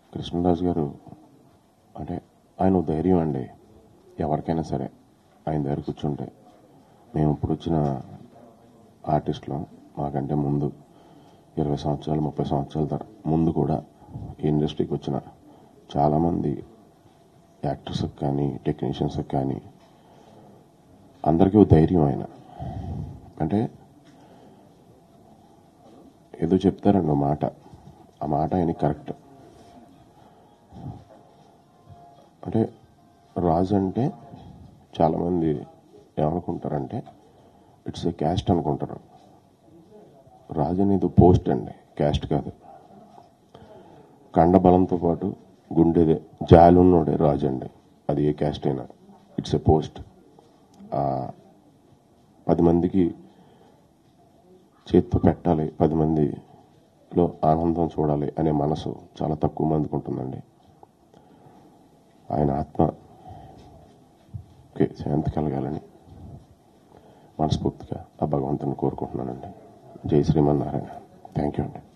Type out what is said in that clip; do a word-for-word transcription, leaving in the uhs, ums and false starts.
కృష్ణరాజు గారు అంటే ఆయన ధైర్యం అండి. ఎవరికైనా సరే ఆయన దగ్గర కూర్చుంటే, మేము ఇప్పుడు వచ్చిన ఆర్టిస్టులు మాకంటే ముందు ఇరవై సంవత్సరాలు ముప్పై సంవత్సరాల ముందు కూడా ఈ ఇండస్ట్రీకి వచ్చిన చాలామంది యాక్టర్స్కి కానీ టెక్నీషియన్స్కి కానీ అందరికీ ధైర్యం ఆయన. అంటే ఏదో చెప్తారండి మాట, ఆ మాట ఆయన కరెక్ట్. అంటే రాజు అంటే చాలామంది ఏమనుకుంటారంటే ఇట్స్ ఏ క్యాస్ట్ అనుకుంటారు. రాజు అనేది పోస్ట్ అండి, క్యాస్ట్ కాదు. కండ బలంతో పాటు గుండెదే జాలున్నోడే రాజు అండి. అది ఏ క్యాస్ట్ అయినా ఇట్స్ ఏ పోస్ట్. పది మందికి చేతితో పెట్టాలి, పది మందిలో ఆనందం చూడాలి అనే మనసు చాలా తక్కువ మందికి ఉంటుందండి. ఆయన ఆత్మకి శాంతి కలగాలని మనస్ఫూర్తిగా ఆ భగవంతుని కోరుకుంటున్నానండి. జై శ్రీమన్నారాయణ. థ్యాంక్ యూ అండి.